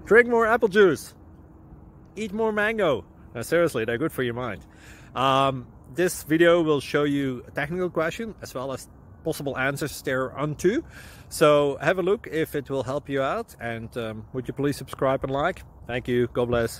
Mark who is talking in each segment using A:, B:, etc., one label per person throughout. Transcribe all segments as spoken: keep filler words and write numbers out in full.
A: Drink more apple juice. Eat more mango. No, seriously, they're good for your mind. Um, this video will show you a technical question as well as possible answers thereunto. So have a look if it will help you out, and um, would you please subscribe and like? Thank you. God bless.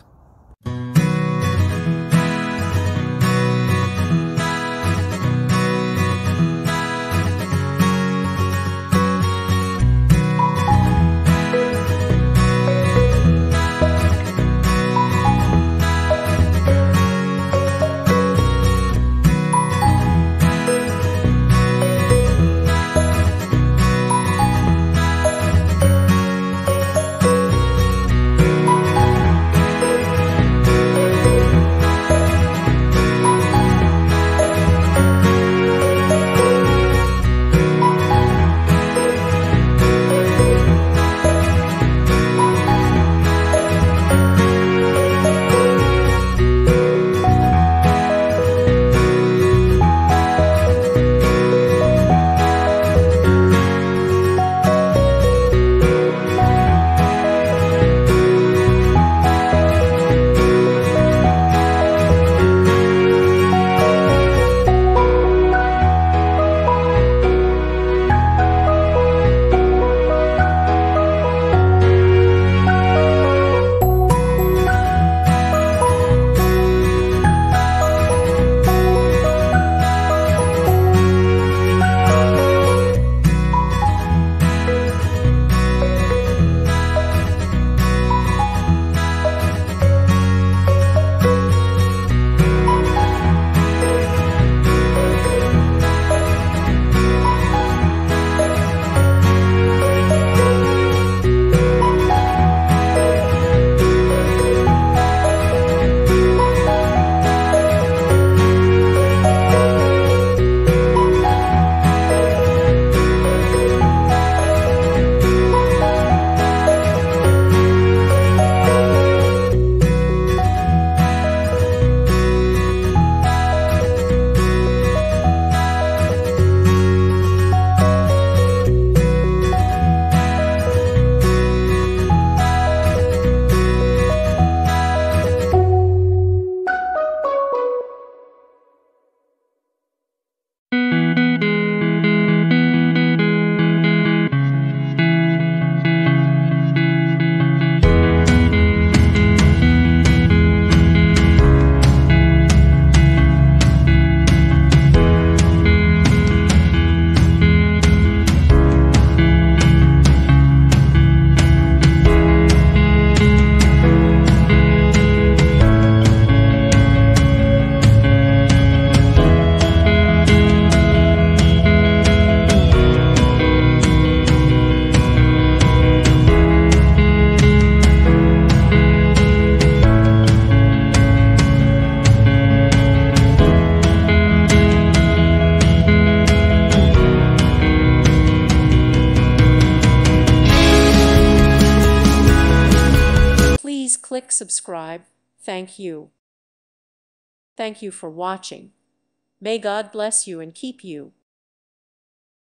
B: Please click subscribe. Thank you. Thank you for watching. May God bless you and keep you.